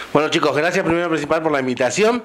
Bueno, chicos, gracias primero principal por la invitación.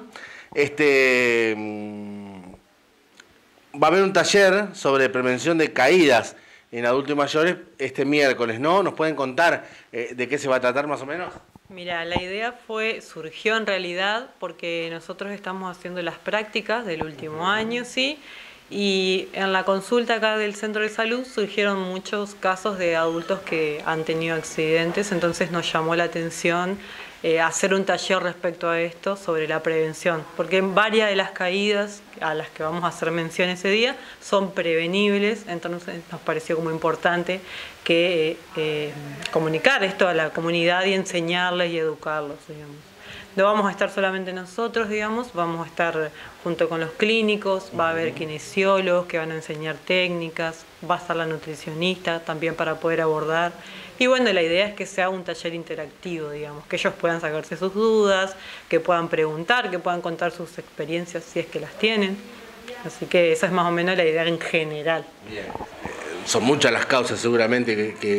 Va a haber un taller sobre prevención de caídas en adultos y mayores este miércoles, ¿no? ¿Nos pueden contar de qué se va a tratar más o menos? Mira, la idea surgió en realidad porque nosotros estamos haciendo las prácticas del último año, ¿sí? Y en la consulta acá del centro de salud surgieron muchos casos de adultos que han tenido accidentes, entonces nos llamó la atención hacer un taller respecto a esto sobre la prevención, porque varias de las caídas a las que vamos a hacer mención ese día son prevenibles, entonces nos pareció como importante que comunicar esto a la comunidad y enseñarles y educarlos, digamos. No vamos a estar solamente nosotros, digamos, vamos a estar junto con los clínicos, va a haber kinesiólogos que van a enseñar técnicas, va a estar la nutricionista también para poder abordar. Y bueno, la idea es que sea un taller interactivo, digamos, que ellos puedan sacarse sus dudas, que puedan preguntar, que puedan contar sus experiencias si es que las tienen. Así que esa es más o menos la idea en general. Bien. Son muchas las causas seguramente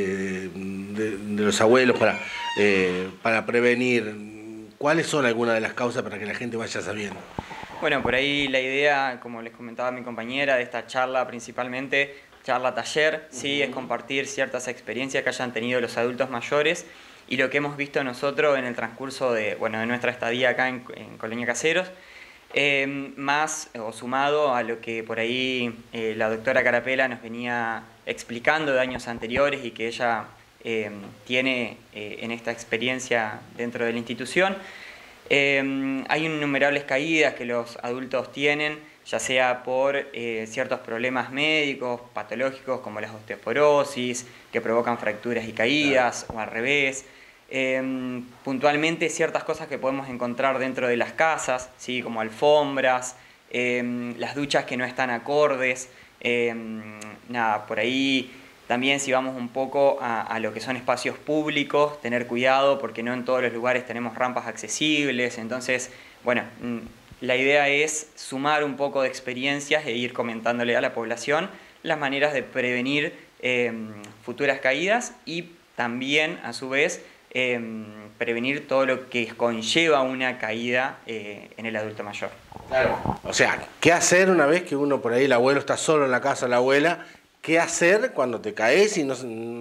de los abuelos para prevenir. ¿Cuáles son algunas de las causas para que la gente vaya sabiendo? Bueno, por ahí la idea, como les comentaba mi compañera, de esta charla principalmente, charla taller, sí, es compartir ciertas experiencias que hayan tenido los adultos mayores y lo que hemos visto nosotros en el transcurso de nuestra estadía acá en Colonia Caseros, más o sumado a lo que por ahí la doctora Carapela nos venía explicando de años anteriores y que ella tiene en esta experiencia dentro de la institución. Hay innumerables caídas que los adultos tienen, ya sea por ciertos problemas médicos, patológicos como la osteoporosis, que provocan fracturas y caídas, o al revés. Puntualmente ciertas cosas que podemos encontrar dentro de las casas, ¿sí? Como alfombras, las duchas que no están acordes, por ahí. También si vamos un poco a lo que son espacios públicos, tener cuidado porque no en todos los lugares tenemos rampas accesibles. Entonces, la idea es sumar un poco de experiencias e ir comentándole a la población las maneras de prevenir futuras caídas y también, a su vez, prevenir todo lo que conlleva una caída en el adulto mayor. Claro. O sea, ¿qué hacer una vez que uno por ahí, el abuelo está solo en la casa, la abuela? ¿Qué hacer cuando te caes y no,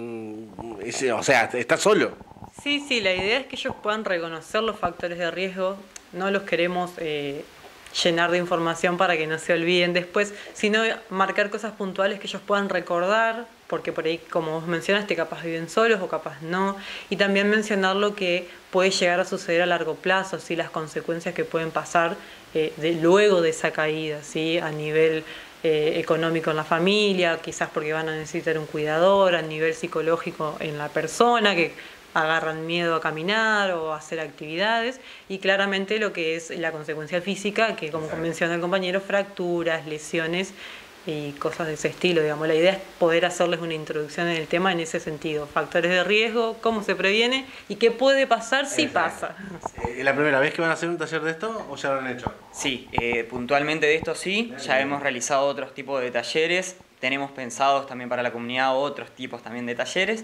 o sea, estás solo? Sí, la idea es que ellos puedan reconocer los factores de riesgo, no los queremos llenar de información para que no se olviden después, sino marcar cosas puntuales que ellos puedan recordar, porque por ahí, como vos mencionaste, capaz viven solos o capaz no, y también mencionar lo que puede llegar a suceder a largo plazo, ¿sí? Las consecuencias que pueden pasar luego de esa caída, ¿sí? A nivel económico en la familia, quizás porque van a necesitar un cuidador, a nivel psicológico en la persona, que agarran miedo a caminar o a hacer actividades, y claramente lo que es la consecuencia física, que como mencionó el compañero, fracturas, lesiones y cosas de ese estilo, digamos. La idea es poder hacerles una introducción en el tema en ese sentido, factores de riesgo, cómo se previene y qué puede pasar si pasa. ¿Es la primera vez que van a hacer un taller de esto o ya lo han hecho? Sí, puntualmente de esto sí, ya hemos realizado otros tipos de talleres, tenemos pensados también para la comunidad otros tipos también de talleres,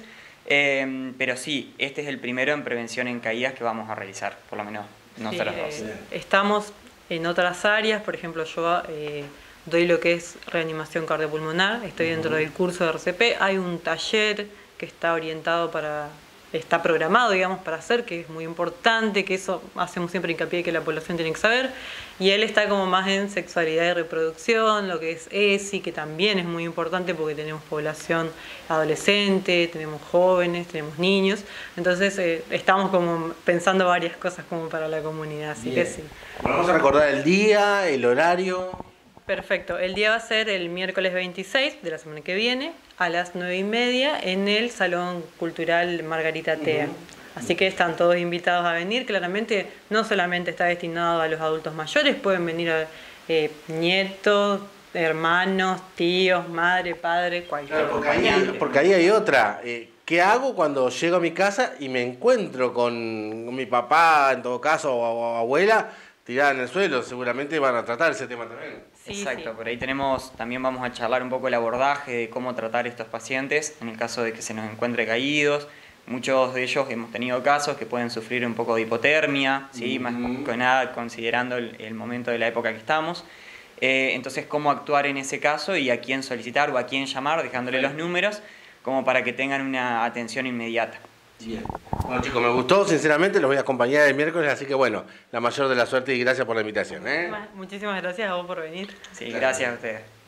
pero sí, este es el primero en prevención en caídas que vamos a realizar, por lo menos nosotros dos. Estamos en otras áreas, por ejemplo yo doy lo que es reanimación cardiopulmonar, estoy dentro del curso de RCP, hay un taller que está orientado está programado, digamos, para hacer, que es muy importante, que eso hacemos siempre hincapié que la población tiene que saber, y él está como más en sexualidad y reproducción, lo que es ESI, que también es muy importante porque tenemos población adolescente, tenemos jóvenes, tenemos niños, entonces estamos como pensando varias cosas como para la comunidad, así que sí. Vamos a recordar el día, el horario. Perfecto, el día va a ser el miércoles 26 de la semana que viene a las 9:30 en el Salón Cultural Margarita Tea. Así que están todos invitados a venir. Claramente no solamente está destinado a los adultos mayores, pueden venir nietos, hermanos, tíos, madre, padre, cualquier. Claro, porque ahí hay otra. ¿Qué hago cuando llego a mi casa y me encuentro con mi papá, en todo caso, o abuela, tirada en el suelo? Seguramente van a tratar ese tema también. Sí, exacto, sí. Por ahí también vamos a charlar un poco el abordaje de cómo tratar estos pacientes en el caso de que se nos encuentre caídos, muchos de ellos hemos tenido casos que pueden sufrir un poco de hipotermia, ¿sí? Más que nada considerando el momento de la época que estamos. Entonces, cómo actuar en ese caso y a quién solicitar o a quién llamar, dejándole los números, como para que tengan una atención inmediata. Bien. Bueno, chicos, me gustó, sinceramente, los voy a acompañar el miércoles, así que bueno, la mayor de la suerte y gracias por la invitación. Muchísimas gracias a vos por venir. Sí, gracias a ustedes.